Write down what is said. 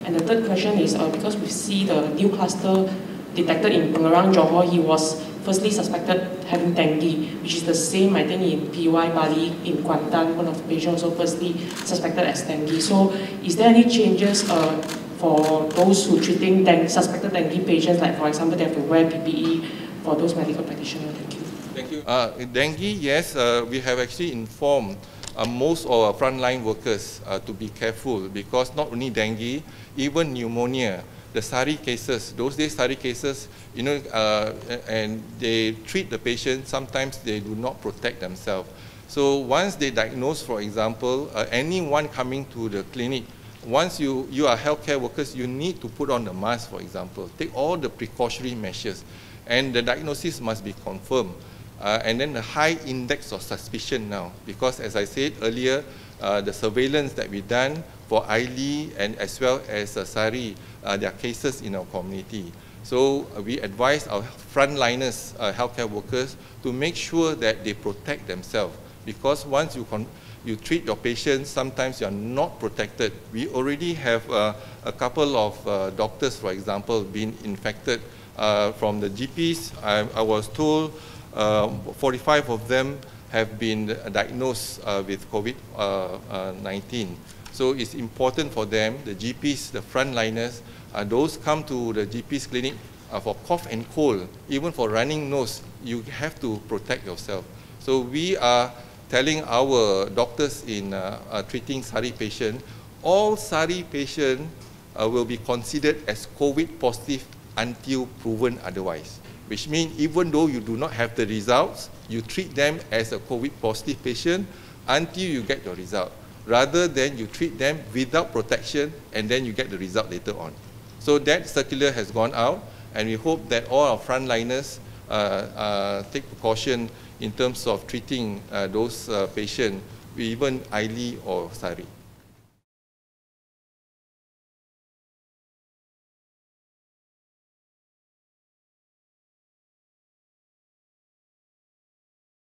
And the third question is because we see the new cluster detected in Pengerang, Johor, he was firstly suspected having dengue, which is the same, I think, in PY Bali, in Kuantan, one of the patients also firstly suspected as dengue. So is there any changes for those who treating suspected dengue patients, like for example, they have to wear PPE for those medical practitioners? Thank you. Thank you. Dengue, yes, we have actually informed most of our frontline workers to be careful, because not only dengue, even pneumonia, the SARI cases, those days SARI cases, you know, and they treat the patient, sometimes they do not protect themselves. So once they diagnose, for example, anyone coming to the clinic, once you are healthcare workers, you need to put on the mask, for example, take all the precautionary measures, and the diagnosis must be confirmed. And then the high index of suspicion now, because as I said earlier, the surveillance that we've done for ILI and as well as SARI, there are cases in our community. So we advise our frontliners, healthcare workers, to make sure that they protect themselves, because once you treat your patients, sometimes you are not protected. We already have a couple of doctors, for example, been infected from the GPs. I was told 45 of them have been diagnosed with COVID-19. So it's important for them, the GPs, the frontliners, those come to the GP's clinic for cough and cold, even for running nose, you have to protect yourself. So we are telling our doctors in treating SARI patients, all SARI patients will be considered as COVID positive until proven otherwise. Which means even though you do not have the results, you treat them as a COVID positive patient until you get your result, rather than you treat them without protection and then you get the result later on. So that circular has gone out, and we hope that all our frontliners take precaution in terms of treating those patients, even ILI or SARI.